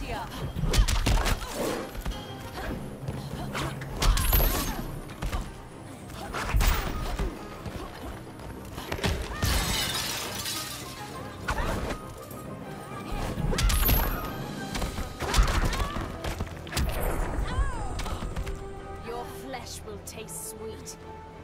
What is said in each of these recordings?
Excelsior! Your flesh will taste sweet.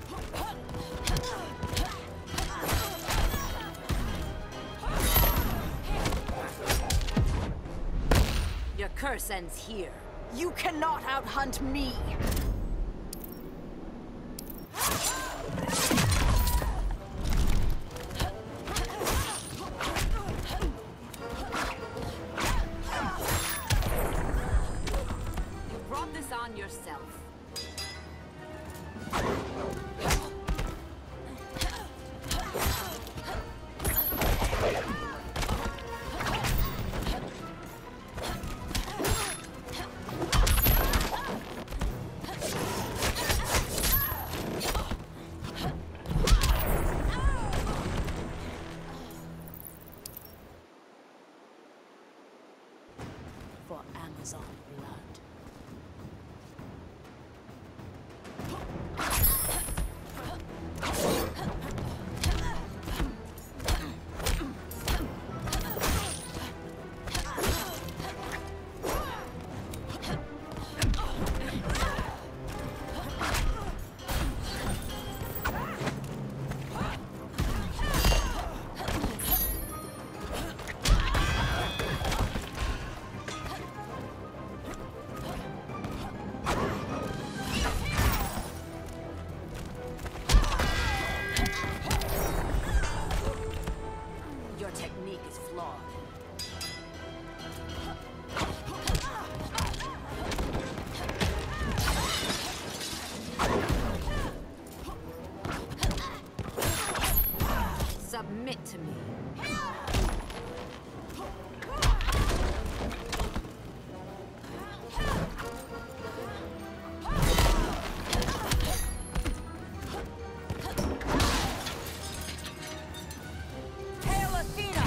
Your curse ends here. You cannot outhunt me! You brought this on yourself. For Amazon blood. Your technique is flawed. Submit to me. Hail Athena!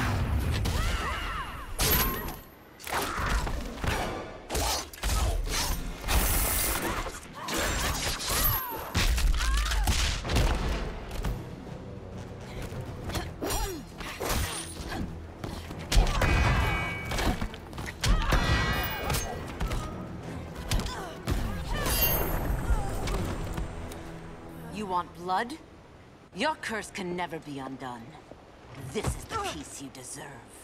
You want blood? Your curse can never be undone. This is the peace you deserve.